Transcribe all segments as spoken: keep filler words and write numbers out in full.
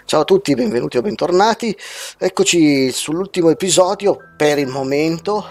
Ciao a tutti, benvenuti o bentornati. Eccoci sull'ultimo episodio, per il momento,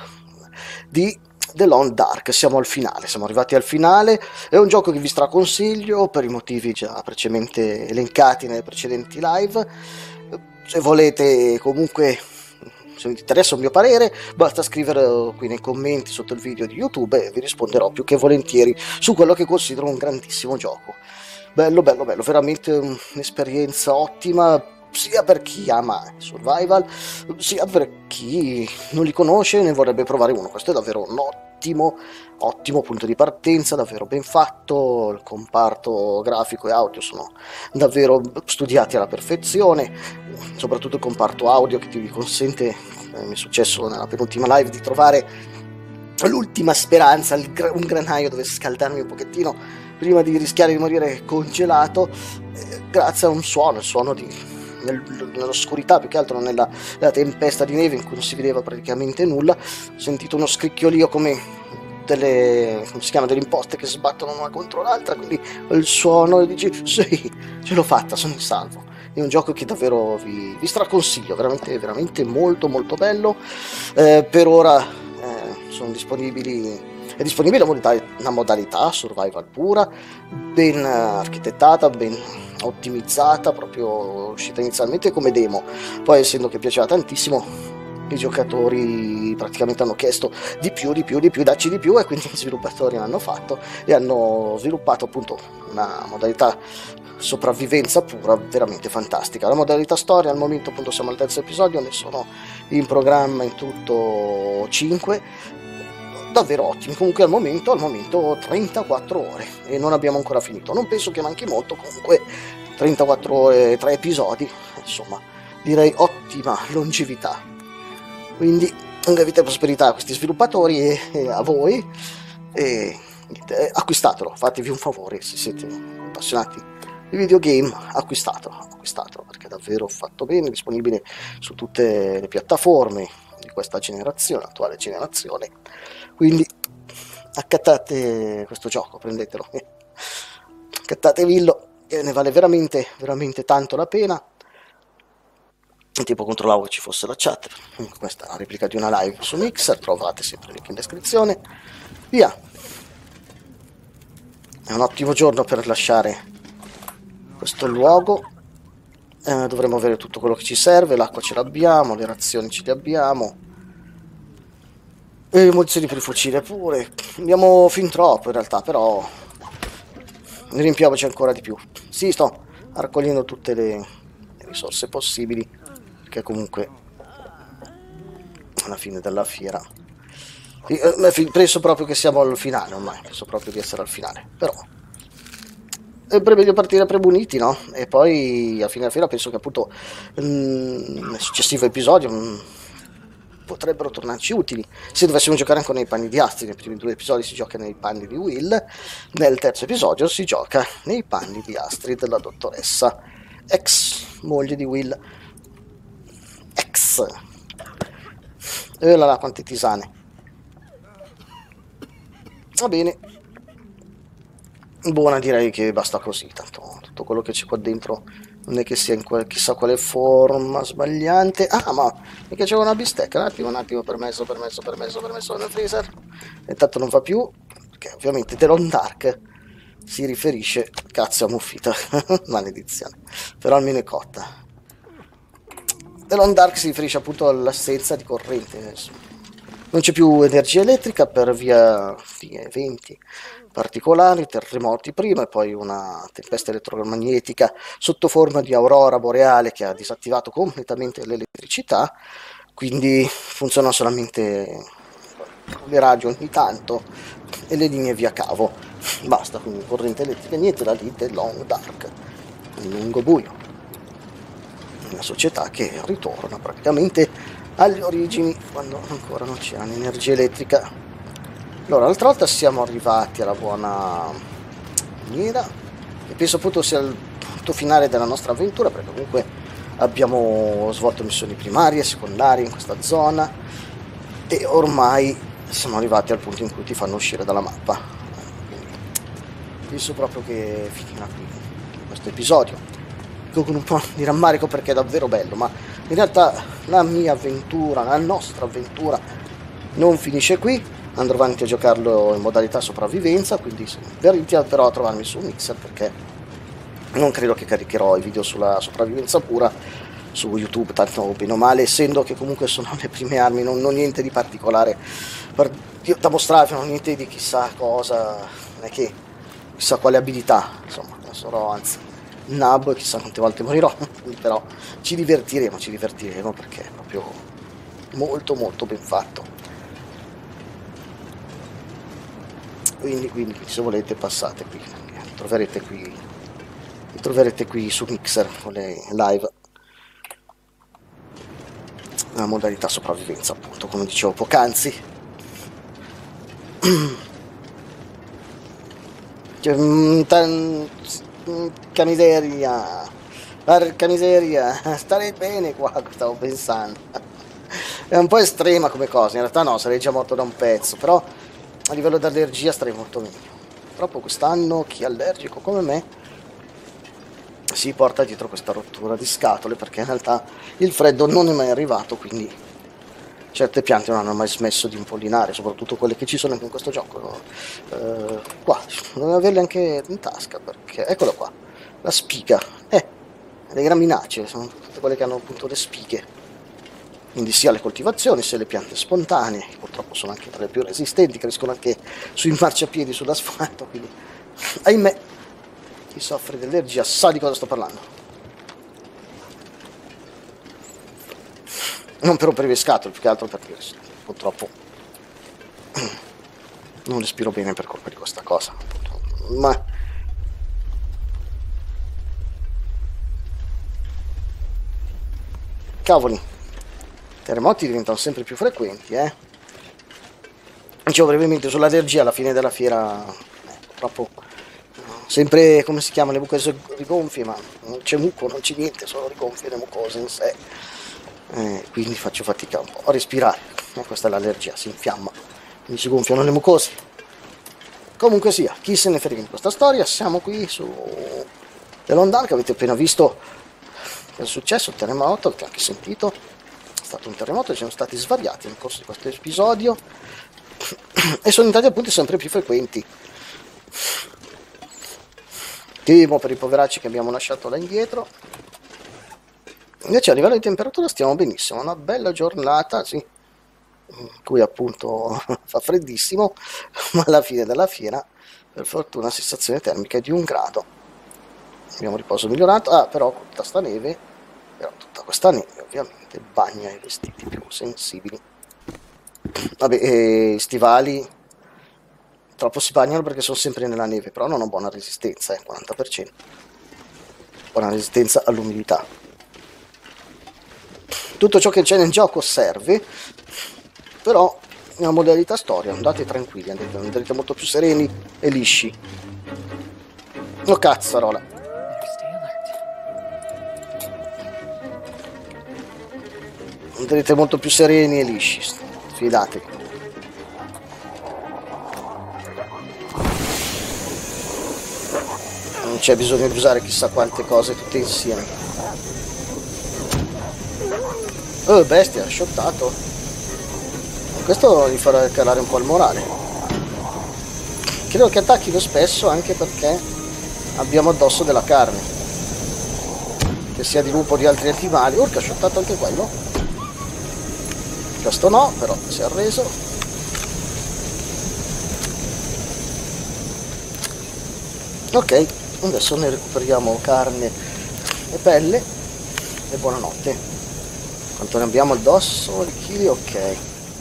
di The Long Dark. Siamo al finale, siamo arrivati al finale. È un gioco che vi straconsiglio per i motivi già precedentemente elencati nelle precedenti live. Se volete comunque, se vi interessa il mio parere, basta scrivere qui nei commenti sotto il video di YouTube e vi risponderò più che volentieri su quello che considero un grandissimo gioco. Bello, bello, bello, veramente un'esperienza ottima, sia per chi ama il survival, sia per chi non li conosce e ne vorrebbe provare uno. Questo è davvero un ottimo, ottimo punto di partenza, davvero ben fatto. Il comparto grafico e audio sono davvero studiati alla perfezione, soprattutto il comparto audio che ti consente, come mi è successo nella penultima live, di trovare l'ultima speranza, un granaio dove scaldarmi un pochettino prima di rischiare di morire congelato, eh, grazie a un suono, il suono di, nel, nell'oscurità, più che altro nella, nella tempesta di neve in cui non si vedeva praticamente nulla. Ho sentito uno scricchiolio come delle, come si chiama, delle imposte che sbattono una contro l'altra, quindi il suono e dici sì, ce l'ho fatta, sono in salvo. È un gioco che davvero vi, vi straconsiglio, veramente, veramente molto molto bello. Eh, per ora eh, sono disponibili È disponibile una modalità survival pura, ben architettata, ben ottimizzata, proprio uscita inizialmente come demo. Poi, essendo che piaceva tantissimo, i giocatori praticamente hanno chiesto di più, di più, di più, dacci di più, e quindi gli sviluppatori l'hanno fatto e hanno sviluppato appunto una modalità sopravvivenza pura veramente fantastica. La modalità storia, al momento appunto siamo al terzo episodio, ne sono in programma in tutto cinque, davvero ottimi. Comunque al momento, al momento trentaquattro ore e non abbiamo ancora finito. Non penso che manchi molto, comunque trentaquattro ore, tre episodi, insomma direi ottima longevità. Quindi lunga vita e prosperità a questi sviluppatori e, e a voi, e niente, acquistatelo, fatevi un favore se siete appassionati di videogame, acquistatelo, acquistatelo perché è davvero fatto bene, disponibile su tutte le piattaforme di questa generazione, attuale generazione. Quindi accattate questo gioco, prendetelo, accattatevillo, che ne vale veramente, veramente tanto la pena. Tipo controllavo che ci fosse la chat, questa è la replica di una live su Mixer, trovate sempre il link in descrizione. Via! È un ottimo giorno per lasciare questo luogo. Eh, dovremo avere tutto quello che ci serve, l'acqua ce l'abbiamo, le razioni ce le abbiamo. E munizioni per il fucile pure. Abbiamo fin troppo in realtà, però ne riempiamoci ancora di più. Sì, sto raccogliendo tutte le, le risorse possibili, perché comunque alla fine della fiera penso proprio che siamo al finale ormai, penso proprio di essere al finale, però è meglio partire premuniti, no? E poi alla fine della fiera penso che appunto nel successivo episodio mh, potrebbero tornarci utili. Se dovessimo giocare ancora nei panni di Astrid, nei primi due episodi si gioca nei panni di Will, nel terzo episodio si gioca nei panni di Astrid, la dottoressa, ex moglie di Will. Ex. E là là, quante tisane. Va bene. Buona, direi che basta così, tanto tutto quello che c'è qua dentro non è che sia in quel, chissà quale forma sbagliante. Ah, ma mi piaceva una bistecca, un attimo, un attimo, permesso, permesso, permesso, permesso nel freezer. E intanto non va più, perché ovviamente The Long Dark si riferisce, cazzo, a muffita, maledizione, però almeno è cotta. The Long Dark si riferisce appunto all'assenza di corrente, non c'è più energia elettrica per via di eventi particolari, terremoti prima e poi una tempesta elettromagnetica sotto forma di aurora boreale che ha disattivato completamente l'elettricità, quindi funzionano solamente le radio ogni tanto e le linee via cavo, basta, quindi corrente elettrica, niente da lì. The Long Dark, il lungo buio, una società che ritorna praticamente alle origini quando ancora non c'era l'energia elettrica. Allora, l'altra volta siamo arrivati alla buona maniera e penso appunto sia il punto finale della nostra avventura, perché comunque abbiamo svolto missioni primarie, secondarie in questa zona e ormai siamo arrivati al punto in cui ti fanno uscire dalla mappa. Quindi penso proprio che finirà qui questo episodio. con un po' di rammarico perché è davvero bello, ma in realtà la mia avventura, la nostra avventura non finisce qui. Andrò avanti a giocarlo in modalità sopravvivenza, quindi però a trovarmi su Mixer, perché non credo che caricherò i video sulla sopravvivenza pura su YouTube, tanto bene o male, essendo che comunque sono le prime armi, non ho niente di particolare per, da mostrarvi, non ho niente di chissà cosa, non è che chissà quale abilità, insomma, sarò anzi nabbo e chissà quante volte morirò, però ci divertiremo, ci divertiremo perché è proprio molto molto ben fatto. Quindi, quindi se volete passate qui, mi troverete qui, mi troverete qui su Mixer con le live, la modalità sopravvivenza, appunto, come dicevo poc'anzi. Porca miseria, porca miseria, starei bene qua, stavo pensando. È un po' estrema come cosa, in realtà no, sarei già morto da un pezzo, però a livello di allergia starei molto meglio. Purtroppo quest'anno chi è allergico come me si porta dietro questa rottura di scatole, perché in realtà il freddo non è mai arrivato, quindi certe piante non hanno mai smesso di impollinare, soprattutto quelle che ci sono anche in questo gioco. Eh, qua, devo averle anche in tasca, perché eccola qua, la spiga, eh, le graminacee, sono tutte quelle che hanno appunto le spighe. Quindi sia le coltivazioni sia le piante spontanee, purtroppo sono anche tra le più resistenti, crescono anche sui marciapiedi, sull'asfalto, quindi ahimè chi soffre di allergia sa di cosa sto parlando. Non per rompere le scatole, più che altro perché purtroppo non respiro bene per colpa di questa cosa, ma cavoli, i terremoti diventano sempre più frequenti, eh. Dicevo brevemente sull'allergia alla fine della fiera, eh, purtroppo sempre, come si chiama, le mucose rigonfie, ma non c'è muco, non c'è niente, sono rigonfie le mucose in sé, eh, quindi faccio fatica un po' a respirare, eh, questa è l'allergia, si infiamma, quindi si gonfiano le mucose. Comunque sia, chi se ne frega di questa storia, siamo qui su The Long Dark, avete appena visto che è successo, il terremoto, avete anche sentito, è stato un terremoto, ci sono stati svariati nel corso di questo episodio e sono diventati appunto sempre più frequenti. Temo per i poveracci che abbiamo lasciato là indietro. Invece a livello di temperatura stiamo benissimo, una bella giornata, sì, in cui appunto fa freddissimo, ma alla fine della fiera per fortuna la sensazione termica è di un grado. Abbiamo riposo migliorato, ah però con tutta sta neve, però tutta questa neve ovviamente bagna i vestiti più sensibili. Vabbè, e i stivali troppo si bagnano perché sono sempre nella neve, però non ho buona resistenza, eh, quaranta per cento. Buona resistenza all'umidità. Tutto ciò che c'è nel gioco serve, però nella modalità storia andate tranquilli, andate, andrete molto più sereni e lisci. Oh cazzarola. Andrete molto più sereni e lisci, fidatevi. Non c'è bisogno di usare chissà quante cose tutte insieme. Oh bestia, shottato. Questo gli farà calare un po' il morale. Credo che attacchino spesso anche perché abbiamo addosso della carne, che sia di lupo o di altri animali. Urca, ha shottato anche quello. Questo no, però si è arreso. Ok, adesso ne recuperiamo carne e pelle e buonanotte. Quanto ne abbiamo addosso? I chili, ok.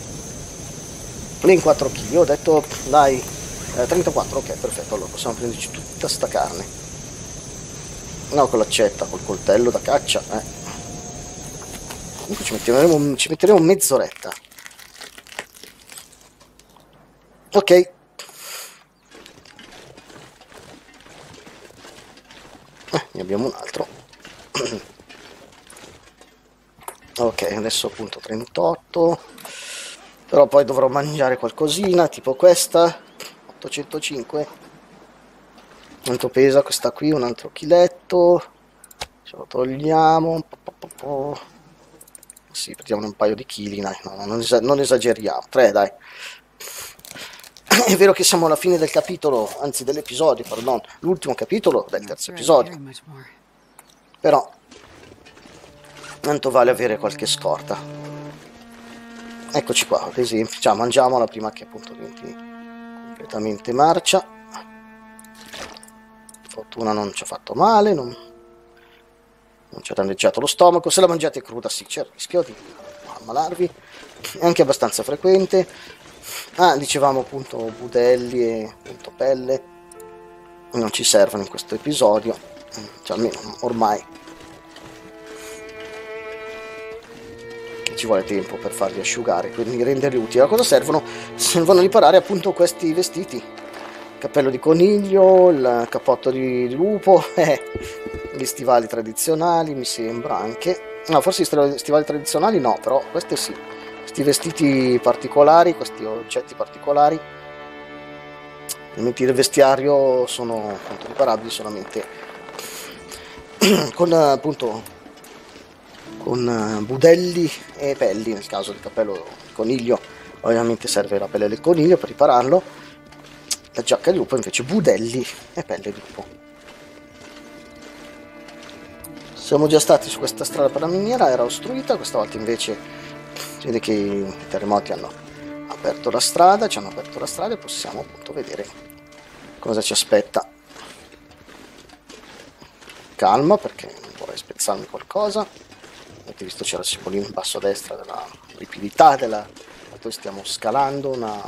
In quattro chili, ho detto dai, eh, trentaquattro, ok, perfetto, allora possiamo prenderci tutta sta carne. No, con l'accetta, col coltello da caccia, eh. Comunque ci metteremo, ci metteremo mezz'oretta. Ok. Eh, ne abbiamo un altro. Ok, adesso appunto trentotto. Però poi dovrò mangiare qualcosina, tipo questa, ottocentocinque. Quanto pesa questa qui? Un altro chiletto. ce lo togliamo. Sì, prendiamo un paio di chili, dai, no, non, es non esageriamo, tre dai. È vero che siamo alla fine del capitolo, anzi dell'episodio, pardon, l'ultimo capitolo del terzo episodio, però tanto vale avere qualche scorta. Eccoci qua, ad esempio, cioè, mangiamola prima che appunto diventi completamente marcia. Fortuna non ci ha fatto male, non, non ci ha danneggiato lo stomaco. Se la mangiate cruda sì, c'è il rischio di ammalarvi, è anche abbastanza frequente. Ah, dicevamo appunto budelli e appunto pelle non ci servono in questo episodio, cioè almeno ormai ci vuole tempo per farli asciugare, quindi renderli utili. A cosa servono? Servono a riparare appunto questi vestiti, cappello di coniglio, il cappotto di lupo, eh, gli stivali tradizionali mi sembra anche, no forse gli stivali tradizionali no, però questi sì, questi vestiti particolari, questi oggetti particolari, elementi del vestiario sono appunto riparabili solamente con appunto con budelli e pelli. Nel caso del cappello di coniglio ovviamente serve la pelle del coniglio per ripararlo, la giacca di lupo invece budelli e pelle di lupo. Siamo già stati su questa strada per la miniera, era ostruita, questa volta invece si vede che i terremoti hanno aperto la strada, ci hanno aperto la strada e possiamo appunto vedere cosa ci aspetta. Calma, perché non vorrei spezzarmi qualcosa. Avete visto c'era il simbolino in basso a destra della ripidità della... Poi stiamo scalando una,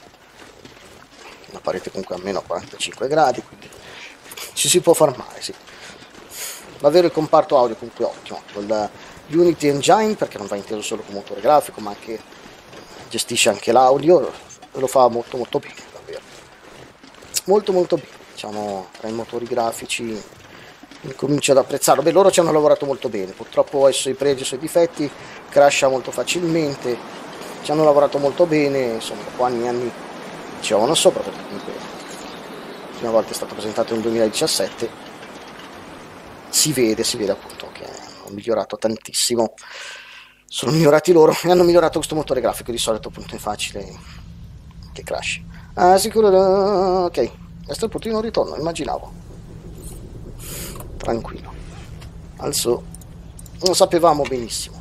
una parete comunque a meno quarantacinque gradi, quindi ci si può far male, sì. Davvero il comparto audio comunque ottimo, con Unity Engine, perché non va inteso solo come motore grafico ma anche gestisce anche l'audio e lo fa molto molto bene, davvero molto molto bene, diciamo tra i motori grafici comincio ad apprezzarlo. Beh, loro ci hanno lavorato molto bene, purtroppo ha i suoi pregi e i suoi difetti, crasha molto facilmente, ci hanno lavorato molto bene, insomma dopo anni e anni ci avevano sopra, perché comunque la prima volta è stato presentato nel duemiladiciassette, si vede, si vede appunto che hanno migliorato tantissimo, sono migliorati loro e hanno migliorato questo motore grafico. Di solito appunto è facile che crash. Ah, sicuro, ok, questo è il punto di non ritorno, immaginavo. Tranquillo, also lo sapevamo benissimo.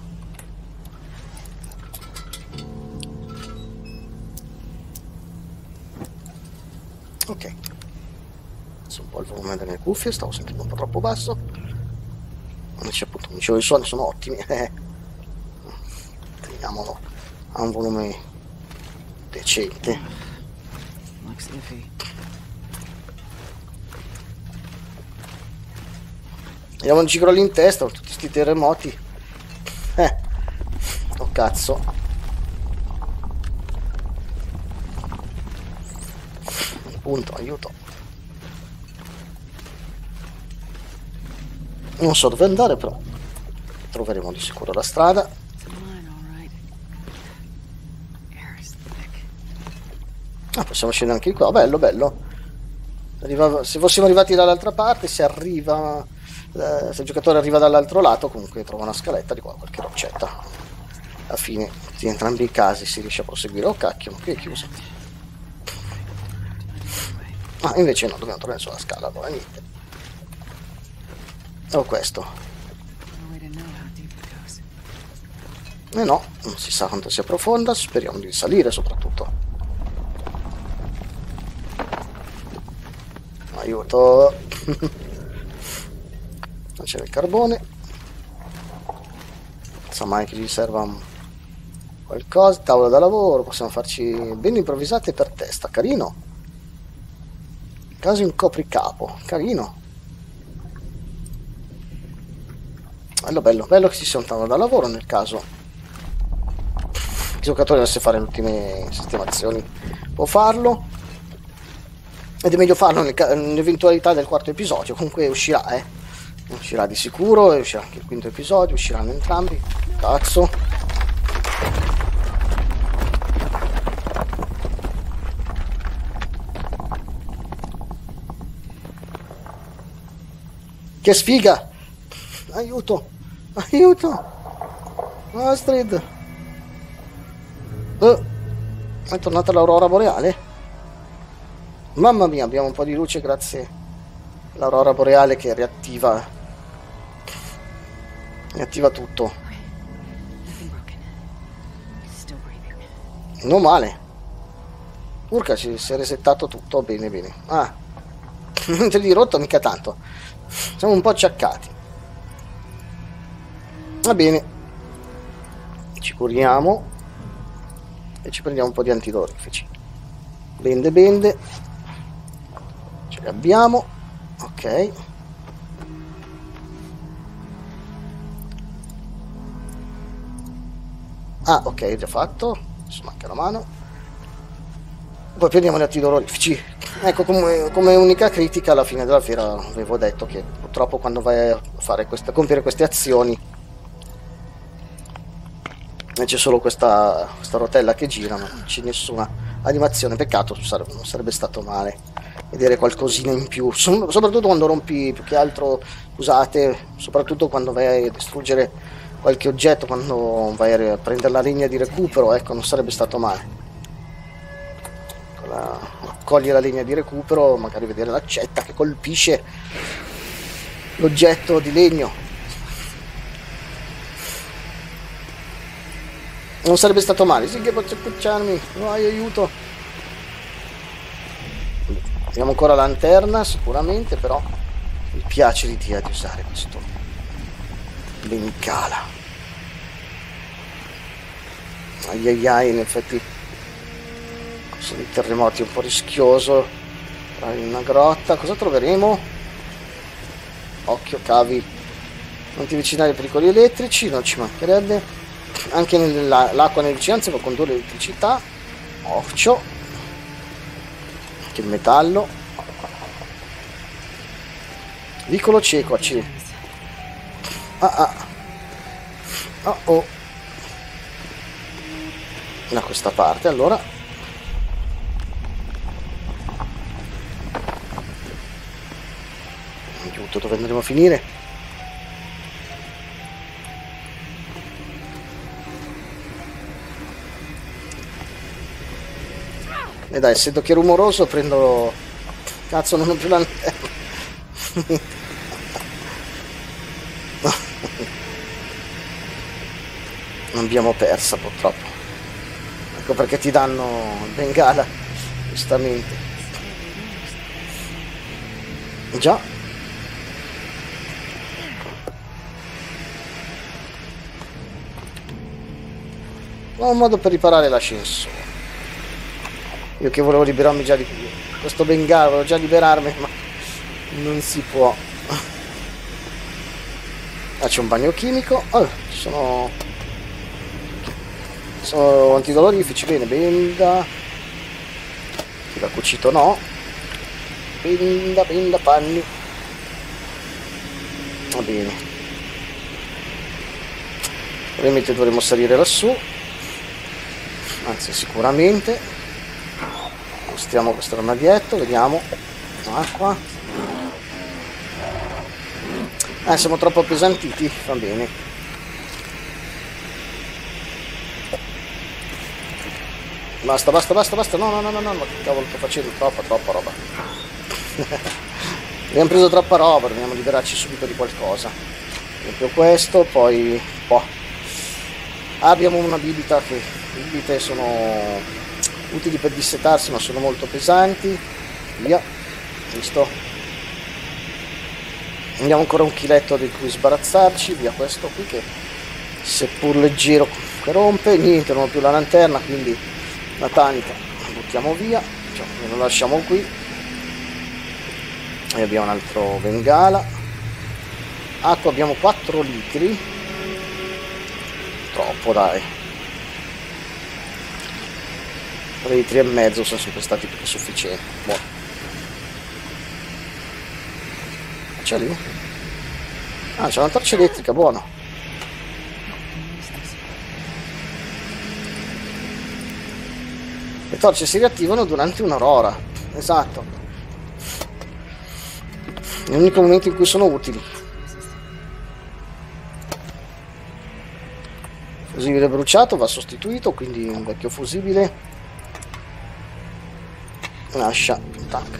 Ok, adesso un po' il volume delle cuffie, stavo sentendo un po' troppo basso. Invece appunto mi dicevo i suoni sono ottimi, eh. Teniamolo a un volume decente. Vediamo un gigro in testa con tutti questi terremoti. Eh, oh cazzo. Punto, aiuto. Non so dove andare, però troveremo di sicuro la strada. Ah, possiamo scendere anche di qua, bello, bello. Arriva, se fossimo arrivati dall'altra parte, se arriva, eh, se il giocatore arriva dall'altro lato, comunque trova una scaletta di qua, qualche roccetta. Alla fine, in entrambi i casi si riesce a proseguire. Oh cacchio, ma qui è chiuso. Ah, invece no, dobbiamo tornare sulla scala, allora niente. Oh, questo. Eh no, non si sa quanto sia profonda, speriamo di salire soprattutto. Aiuto. Non c'è il carbone. Non so mai che gli serva qualcosa. Tavola da lavoro, possiamo farci ben improvvisate per testa, carino. Caso in copricapo, carino. Bello, bello, bello che ci sia un tavolo da lavoro nel caso il giocatore dovesse fare le ultime sistemazioni, può farlo, ed è meglio farlo nell'eventualità del quarto episodio. Comunque uscirà, eh uscirà di sicuro, e uscirà anche il quinto episodio, usciranno entrambi. Cazzo, che sfiga. Aiuto! Aiuto! Astrid! Oh, è tornata l'aurora boreale? Mamma mia, abbiamo un po' di luce grazie all'aurora boreale che riattiva riattiva tutto. Non male. Urca, si è resettato tutto, bene bene. Ah, niente di rotto mica tanto. Siamo un po' acciaccati. Va bene, ci curiamo e ci prendiamo un po' di antidolorifici. Bende bende, ce li abbiamo. Ok, ah ok, già fatto. Adesso manca la mano. Poi prendiamo gli antidolorifici. Ecco, come, come unica critica alla fine della fiera avevo detto che purtroppo quando vai a fare queste, a compiere queste azioni c'è solo questa, questa rotella che gira, ma non c'è nessuna animazione. Peccato, sarebbe, non sarebbe stato male vedere qualcosina in più, so, soprattutto quando rompi, più che altro, scusate, soprattutto quando vai a distruggere qualche oggetto, quando vai a prendere la legna di recupero, ecco, non sarebbe stato male. La, cogli la legna di recupero, magari vedere l'accetta che colpisce l'oggetto di legno. Non sarebbe stato male. Sì che posso appicciarmi. Vai, aiuto. Abbiamo ancora la lanterna, sicuramente, però mi piace l'idea di usare questo bengala. Ai ai ai, in effetti sono i terremoti, un po' rischioso. In una grotta, cosa troveremo? Occhio, cavi. Non ti avvicinare ai pericoli elettrici, non ci mancherebbe. Anche l'acqua nelle vicinanze può condurre elettricità. Occhio. Anche il metallo. Vicolo cieco, acci. Ah ah. Oh oh. Da questa parte, allora. Aiuto, dove andremo a finire? E dai, essendo che è rumoroso prendo... Cazzo, non ho più la lanterna. Non abbiamo persa purtroppo. Ecco perché ti danno il bengala, giustamente. Già. Ho un modo per riparare l'ascensore. Io che volevo liberarmi già di questo bengala, volevo già liberarmi, ma non si può. Ah, c'è un bagno chimico. Oh, ci sono... sono antidolorifici, bene, benda. Fila cucito no. Benda, benda, panni. Va bene. Probabilmente dovremo salire lassù. Anzi, sicuramente. Mostriamo questo armadietto, vediamo. Acqua. Ah, siamo troppo appesantiti, va bene. Basta, basta, basta, basta. No, no, no, no, no, ma che cavolo sto facendo? Troppa, troppa roba. Abbiamo preso troppa roba, dobbiamo liberarci subito di qualcosa. Per esempio questo, poi... Boh. Abbiamo una bibita che... Le bibite sono... utili per dissetarsi, ma sono molto pesanti. Via, visto. Abbiamo ancora un chiletto di cui sbarazzarci. Via questo qui che seppur leggero che rompe. Niente, non ho più la lanterna, quindi la tanica la buttiamo via, cioè, lo lasciamo qui. E abbiamo un altro bengala. Acqua abbiamo quattro litri. Troppo, dai. tre litri e mezzo sono sempre stati più che sufficienti. Buono. C'è lì? Ah, c'è una torcia elettrica, buono. Le torce si riattivano durante un'aurora. Esatto. È l'unico momento in cui sono utili. Fusibile bruciato, va sostituito, quindi un vecchio fusibile. Lascia, tac.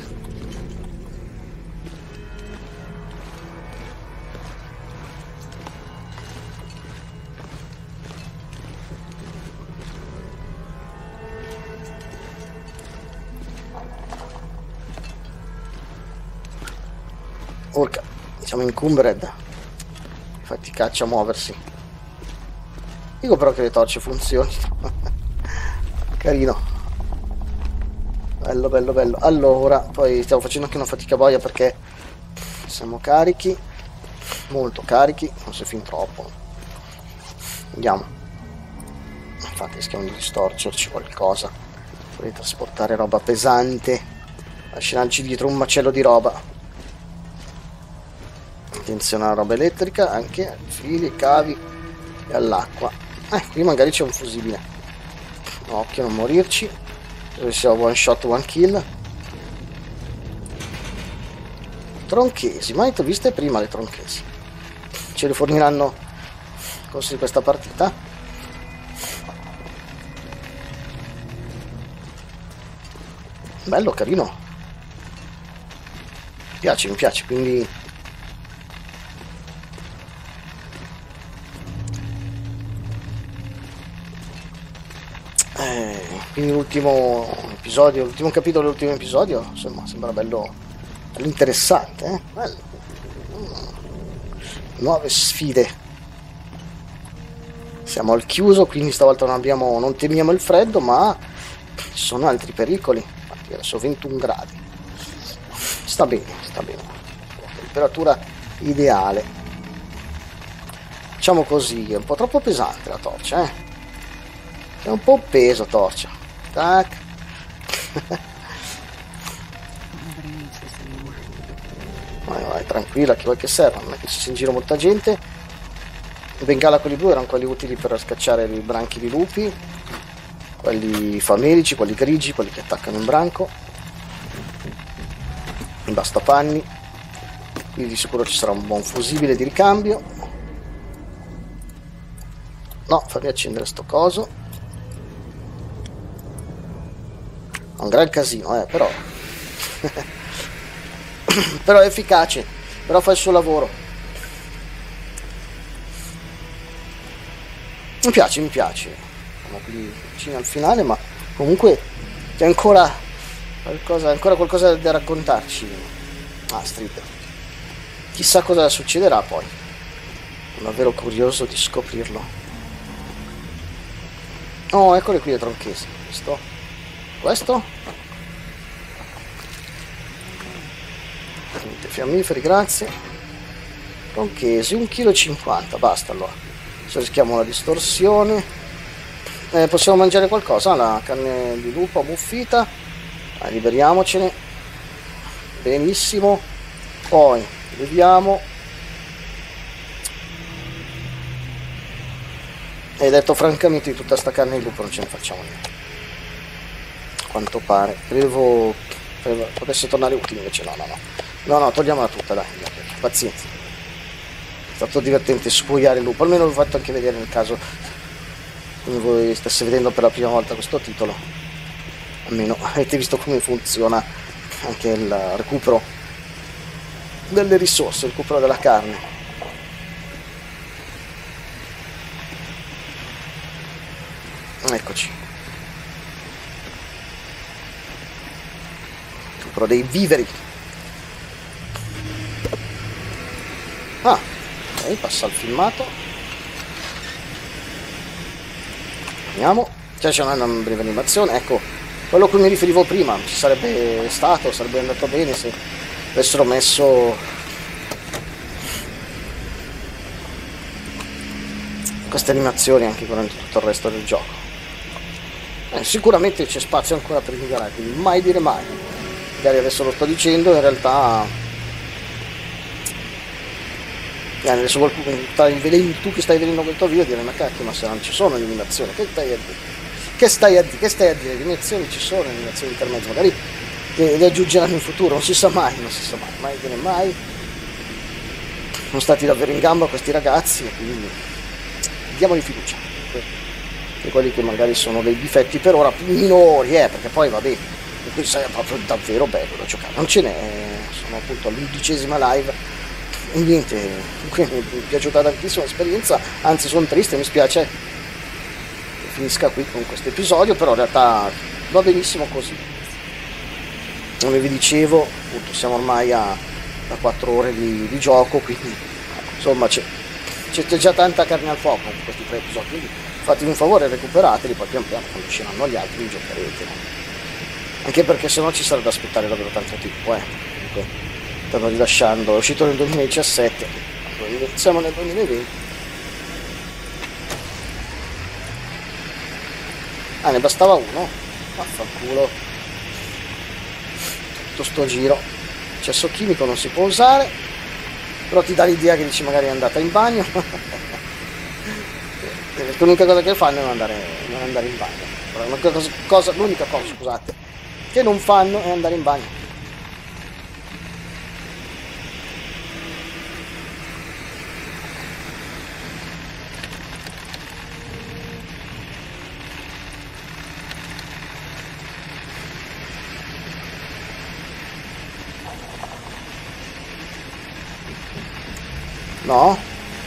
Urca, siamo encumbered. Infatti caccia a muoversi. Dico però che le torce funzionino. Carino. Bello, bello, bello. Allora, poi stiamo facendo anche una fatica boia perché siamo carichi. Molto carichi. Non si fin troppo. Andiamo. Infatti rischiamo di distorcerci qualcosa. Vorrei trasportare roba pesante. Lasciarci dietro un macello di roba. Attenzione alla roba elettrica, anche fili, cavi e all'acqua. Eh, qui magari c'è un fusibile. Occhio a non morirci. Dove siamo one shot, one kill. Tronchesi, mai te viste prima le tronchesi? Ce le forniranno corso di questa partita? Bello, carino. Mi piace, mi piace, quindi Eh, quindi l'ultimo episodio, l'ultimo capitolo dell'ultimo episodio, insomma, sembra bello, bello interessante, eh? Bello. Mm. Nuove sfide. Siamo al chiuso, quindi stavolta non abbiamo, non temiamo il freddo, ma ci sono altri pericoli. Infatti adesso ventuno gradi. Sta bene, sta bene. Temperatura ideale. Diciamo così, è un po' troppo pesante la torcia, eh? È un po' peso torcia. Tac. Vai, vai, tranquilla, che vuoi che serva, non è che ci sia in giro molta gente. I bengala quelli blu erano quelli utili per scacciare i branchi di lupi, quelli famelici, quelli grigi, quelli che attaccano in branco, i bastapanni. Qui di sicuro ci sarà un buon fusibile di ricambio. No, fammi accendere sto coso. Un gran casino, eh, però però è efficace, però fa il suo lavoro. Mi piace, mi piace. Siamo qui vicino al finale, ma comunque c'è ancora qualcosa, ancora qualcosa da raccontarci. Astrid, chissà cosa succederà poi. Sono davvero curioso di scoprirlo. Oh, eccole qui le tronchesi. Visto? Questo? Niente, fiammiferi, grazie. Tronchesi, un chilo e cinquanta, basta allora. Adesso rischiamo la distorsione. Eh, possiamo mangiare qualcosa? La carne di lupo ammuffita. Ah, liberiamocene. Benissimo. Poi beviamo. E detto francamente, di tutta sta carne di lupo non ce ne facciamo niente. Quanto pare, credevo, credevo potesse tornare utile, invece no, no, no, no, no, togliamola tutta, dai, pazienza. È stato divertente spugliare il lupo, almeno l'ho fatto anche vedere nel caso come voi stesse vedendo per la prima volta questo titolo, almeno avete visto come funziona anche il recupero delle risorse, il recupero della carne. Eccoci. Dei viveri. Ah, ok, passa il filmato. Vediamo. Cioè c'è una, una breve animazione. Ecco, quello a cui mi riferivo prima. Ci sarebbe stato, sarebbe andato bene se avessero messo queste animazioni anche durante tutto il resto del gioco. Eh, sicuramente c'è spazio ancora per migliorare, quindi mai dire mai. Magari adesso lo sto dicendo, in realtà eh, adesso qualcuno, tu che stai vedendo questo video dire ma cacchio, ma se non ci sono eliminazioni, che stai a dire? Che stai a dire? Che stai a dire? Eliminazioni ci sono, eliminazioni intermezzo, magari le, le aggiungeranno in futuro, non si sa mai, non si sa mai, mai dire mai. Sono stati davvero in gamba questi ragazzi e quindi diamogli fiducia. e quelli che magari sono dei difetti per ora minori, eh, perché poi vabbè, questo è proprio davvero bello da giocare, non ce n'è, sono appunto all'undicesima live e niente, mi è piaciuta tantissimo l'esperienza, anzi sono triste, mi spiace che finisca qui con questo episodio, però in realtà va benissimo così. Come vi dicevo, appunto, siamo ormai a, a quattro ore di, di gioco, quindi insomma c'è, c'è già tanta carne al fuoco con questi tre episodi, quindi fatevi un favore, recuperateli, poi pian piano quando usciranno gli altri li giocherete, no? Anche perché sennò ci sarà da aspettare davvero tanto tempo, eh. Comunque stanno rilasciando, è uscito nel duemiladiciassette, siamo nel duemilaventi. Ah, ne bastava uno? Vaffanculo. Tutto sto giro. Accesso chimico non si può usare, però ti dà l'idea che dici magari è andata in bagno. L'unica cosa che fanno è non andare, non andare in bagno. L'unica cosa, cosa, l'unica cosa, scusate, che non fanno è andare in bagno. No?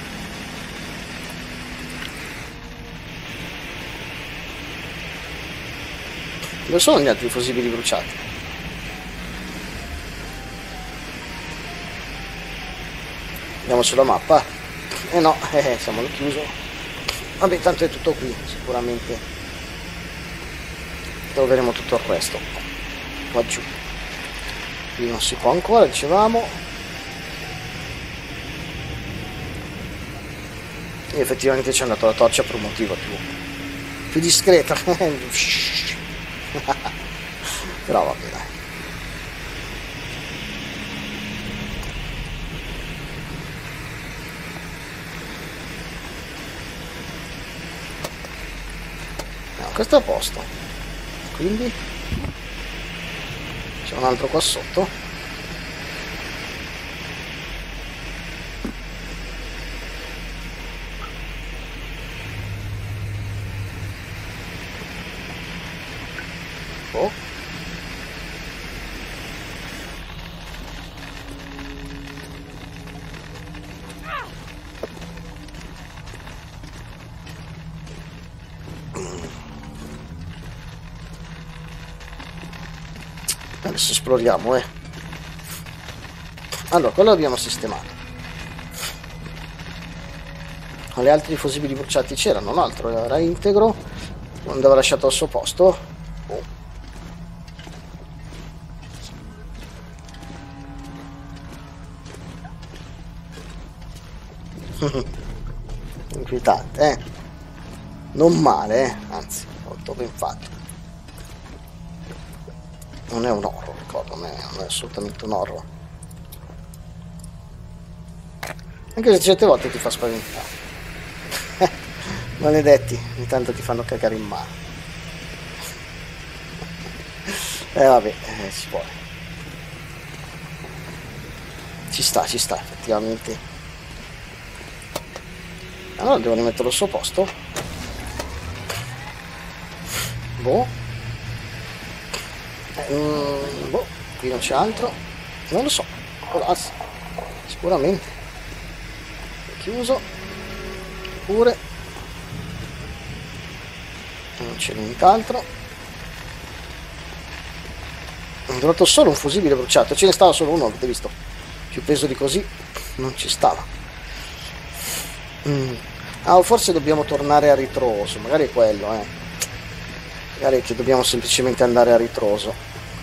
Dove sono gli altri fusibili bruciati? Andiamo sulla mappa. Eh no, eh, siamo al chiuso. Vabbè, tanto è tutto qui, sicuramente troveremo tutto il resto. Qua giù. Qui non si può ancora, dicevamo. E effettivamente ci è andato la torcia per un motivo più, più discreta. Però va bene. No, questo è a posto. Quindi c'è un altro qua sotto. Oh. Adesso esploriamo, eh. Allora, quello l'abbiamo sistemato. Ma le altri fusibili bruciati c'erano, un altro era integro, non andava lasciato al suo posto. Oh. Inquietante, eh? Non male, eh? Anzi, molto ben fatto. Non è un horror, ricordo, non è, non è assolutamente un horror. Anche se certe volte ti fa spaventare. Maledetti, intanto ti fanno cagare in mano. Eh vabbè, eh, si vuole. Ci sta, ci sta, effettivamente. Allora devo rimetterlo al suo posto. Boh. Eh, mm, boh, qui non c'è altro. Non lo so. Colarsi. Sicuramente. È chiuso. Pure. Non c'è nient'altro. Ho trovato solo un fusibile bruciato. Ce ne stava solo uno, avete visto? Più peso di così non ci stava. Mm. Ah, o forse dobbiamo tornare a ritroso. Magari è quello, eh. Magari è che dobbiamo semplicemente andare a ritroso.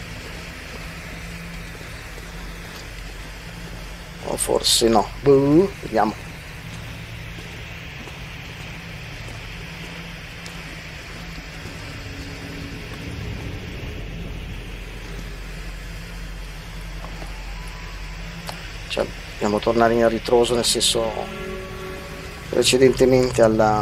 O forse no. Buh, vediamo. Cioè, dobbiamo tornare in ritroso, nel senso precedentemente alla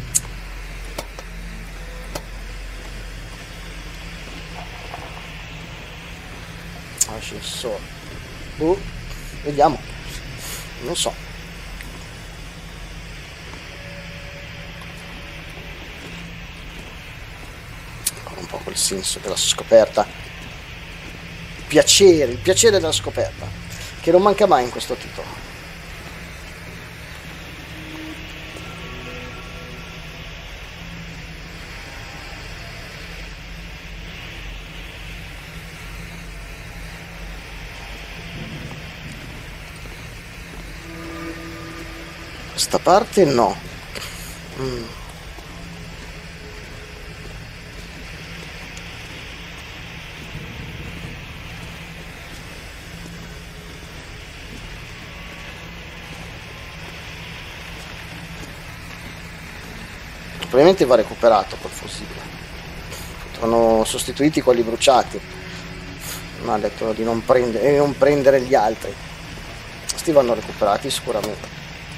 ascensore. Boh, vediamo, non so. senso della scoperta, piacere, il piacere della scoperta, che non manca mai in questo titolo. Questa parte no. Mm. Probabilmente va recuperato quel fusibile. Sono sostituiti quelli bruciati. Ma ha detto di non prendere, di non prendere gli altri. Questi vanno recuperati sicuramente.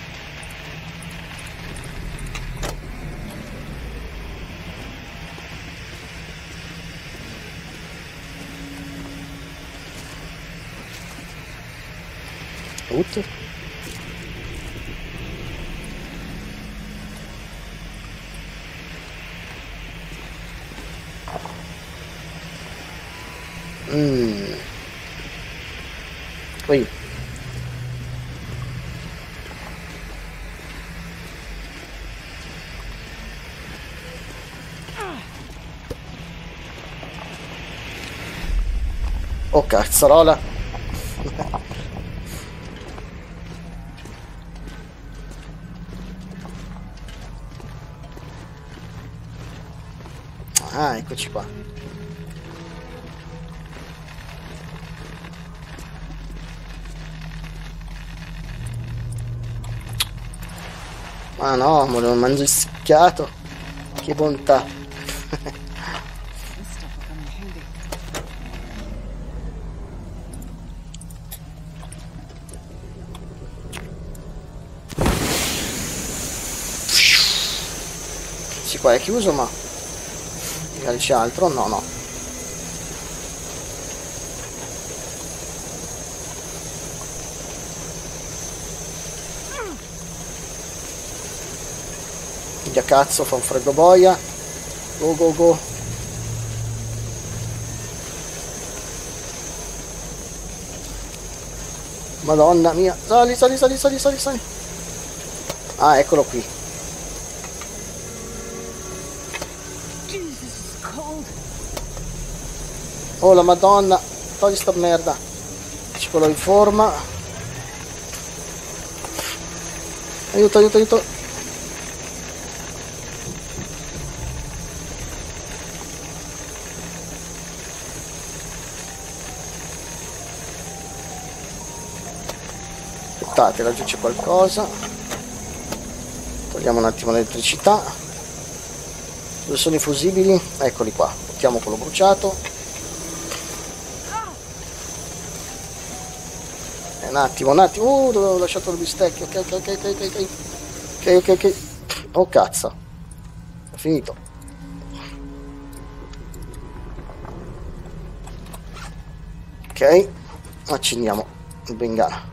Ut. Mm. Qui. Oh cazzarola. Ah, eccoci qua. Ma no, me lo mangio schiato. Che bontà. Sì, qua è chiuso, ma magari c'è altro? No, no. Via cazzo, fa un freddo boia. Go go go. Madonna mia. Sali, sali, sali, sali, sali, sali. Ah, eccolo qui. Oh la madonna. Togli sta merda. C'è quello in forma. Aiuto, aiuto, aiuto. Aspettate, laggiù c'è qualcosa. Togliamo un attimo l'elettricità. Dove sono i fusibili? Eccoli qua. Mettiamo quello bruciato. E un attimo, un attimo. Uh, dove ho lasciato il bistecchio. Ok, ok, ok, ok, ok. Ok, ok, ok. Oh cazzo. È finito. Ok. Accendiamo il bengala.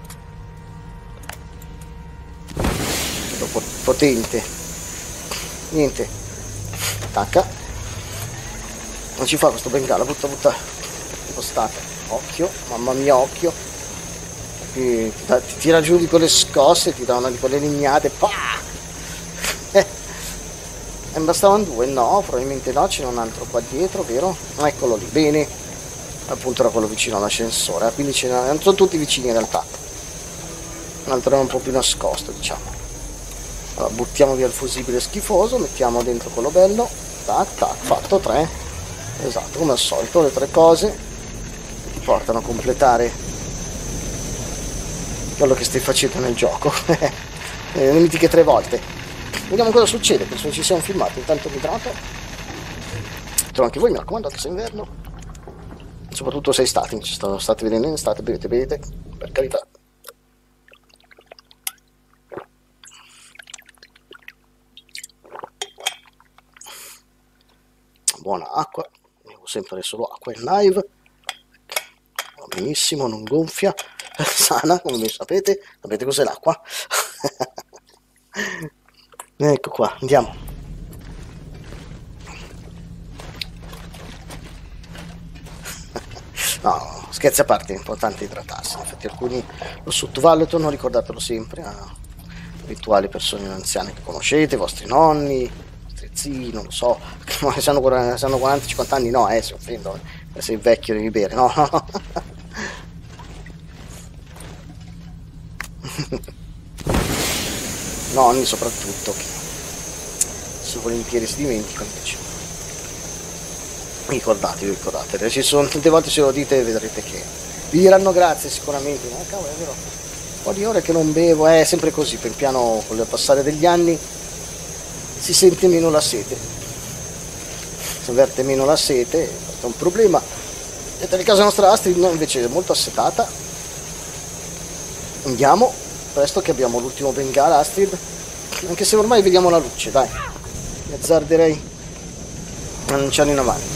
Potente. Niente. Attacca. Non ci fa questo bengala. Butta, butta. Spostate. Occhio. Mamma mia, occhio. Ti, ti, ti tira giù di quelle scosse. Ti dà una di quelle lignate. Pah! Eh. E bastavano due. No, probabilmente no. C'è un altro qua dietro, vero? Eccolo lì. Bene. Appunto era quello vicino all'ascensore. Quindi ce ne sono tutti vicini in realtà. Un altro è un po' più nascosto, diciamo. Allora, buttiamo via il fusibile schifoso, mettiamo dentro quello bello, tac tac, fatto tre, esatto, come al solito le tre cose ti portano a completare quello che stai facendo nel gioco, le mitiche tre volte. Vediamo cosa succede, penso che ci sia un filmato, intanto mi idrato, trovo anche voi, mi raccomando, anche se è inverno, soprattutto se stati, ci state vedendo in estate, bevete, bevete, per carità. Buona acqua, bevo sempre solo acqua in live, va benissimo, non gonfia, sana, come ben sapete. Sapete cos'è l'acqua? Ecco qua, andiamo. No, scherzi a parte, è importante idratarsi. Infatti alcuni lo sottovalutano, ricordatelo sempre a eventuali persone anziane che conoscete, i vostri nonni, i vostri zii, non lo so, ma se hanno quaranta cinquanta anni no, eh, si offendono, eh, sei vecchio devi bere, no, no, no. Nonni soprattutto, che se volentieri si dimenticano invece. Ricordatevi, ricordatevi, ci sono tante volte, se lo dite vedrete che vi diranno grazie sicuramente. Ma cavolo, è vero, un po' di ore che non bevo, è sempre così, pian piano con il passare degli anni si sente meno la sete, si avverte meno la sete, è un problema. E per il caso nostra Astrid no, invece è molto assetata. Andiamo presto che abbiamo l'ultimo Bengala, Astrid, anche se ormai vediamo la luce, dai, mi azzarderei a lanciare in avanti.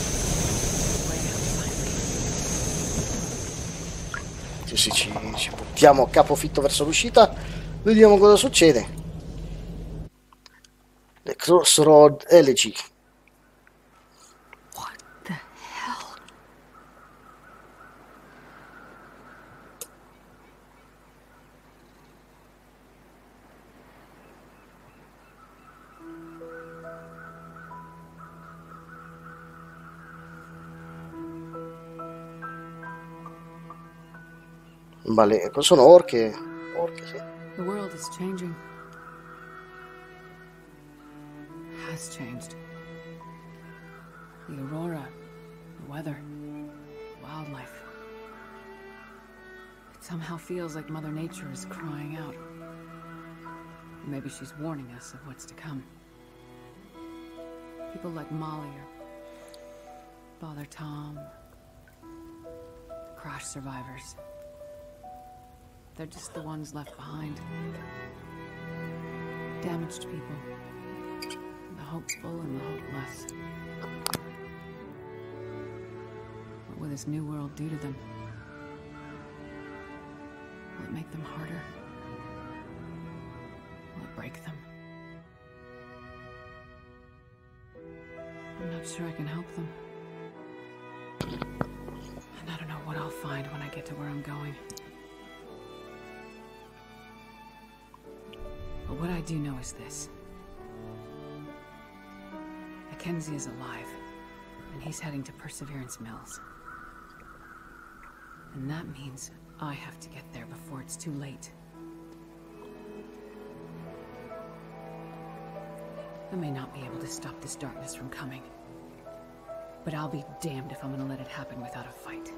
Sì, sì, ci, ci buttiamo a capofitto verso l'uscita, vediamo cosa succede. The Crossroad Elegy. What the hell? Vale, sono orche. Orche, sì. The world is changing. Has changed. The aurora, the weather, wildlife. It somehow feels like Mother Nature is crying out. Maybe she's warning us of what's to come. People like Molly or Father Tom, crash survivors. They're just the ones left behind. Damaged people. The hopeful and the hopeless. What will this new world do to them? Will it make them harder? Will it break them? I'm not sure I can help them. And I don't know what I'll find when I get to where I'm going. But what I do know is this. Mackenzie is alive, and he's heading to Perseverance Mills. And that means I have to get there before it's too late. I may not be able to stop this darkness from coming, but I'll be damned if I'm gonna let it happen without a fight.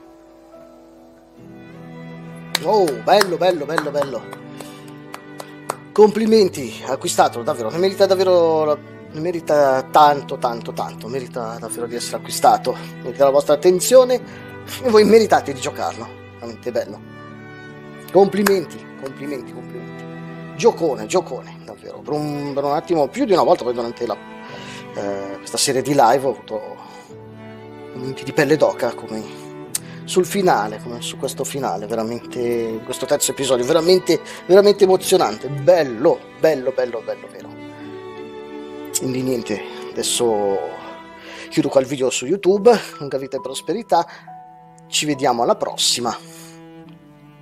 Oh, bello, bello, bello, bello. Complimenti, acquistatelo, davvero, ne merita davvero, ne merita tanto, tanto, tanto, merita davvero di essere acquistato, merita la vostra attenzione e voi meritate di giocarlo, veramente bello. Complimenti, complimenti, complimenti. Giocone, giocone, davvero, per un, per un attimo, più di una volta poi durante la, eh, questa serie di live ho avuto momenti di pelle d'oca come sul finale, come su questo finale, veramente, questo terzo episodio, veramente, veramente emozionante, bello, bello, bello, bello, vero. Quindi niente, adesso chiudo qua il video su YouTube, lunga vita e prosperità, ci vediamo alla prossima.